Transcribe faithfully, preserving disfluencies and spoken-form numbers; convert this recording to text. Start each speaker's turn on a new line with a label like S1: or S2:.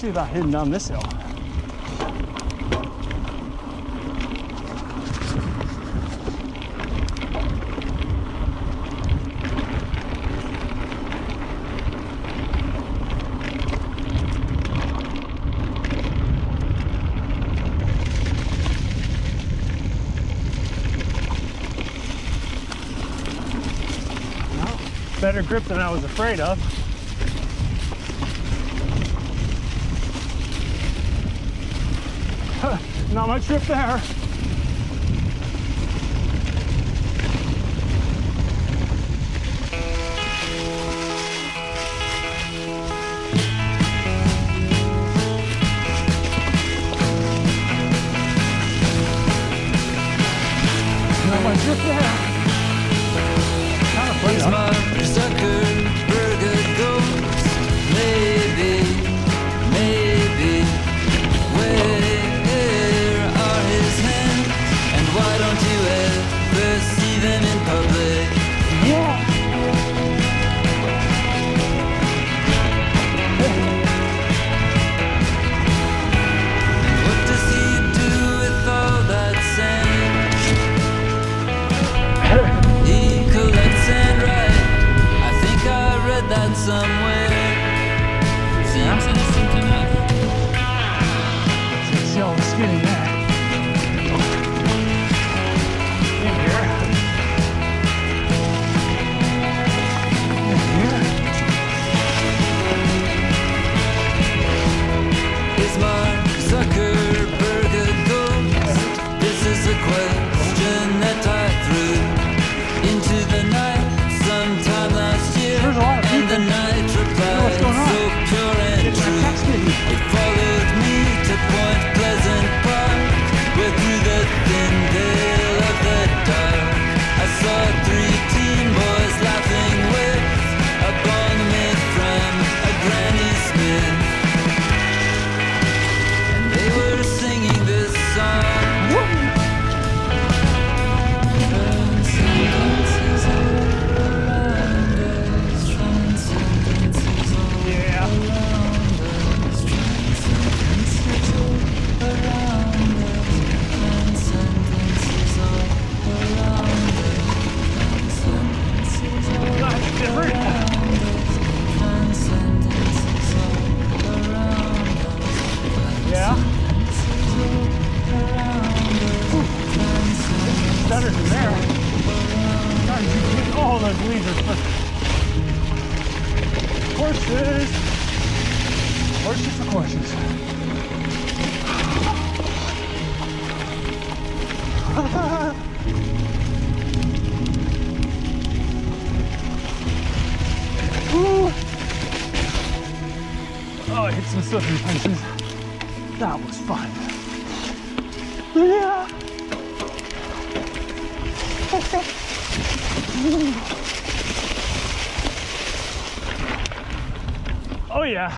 S1: especially without hitting down this hill. Better grip than I was afraid of. Not much grip there. Not much grip there. Kind of funny, huh?
S2: Somewhere seems innocent enough.
S1: Let's see all the skinny there. In here. In here.
S2: Is Mark Zuckerberg a ghost? This is a question that I threw into the night sometime last year.
S1: There's a lot of people.
S2: And the night replied so pure and true. It followed me to Point Pleasant Park, where through the thin veil of the dark I saw three teen boys laughing with a bong made from a Granny Smith, and they were singing this song.
S1: Better than there. Oh, those leaves are perfect. Horses. Horses for horses. Oh, I hit some slippery places. That was fun. Yeah. Oh yeah.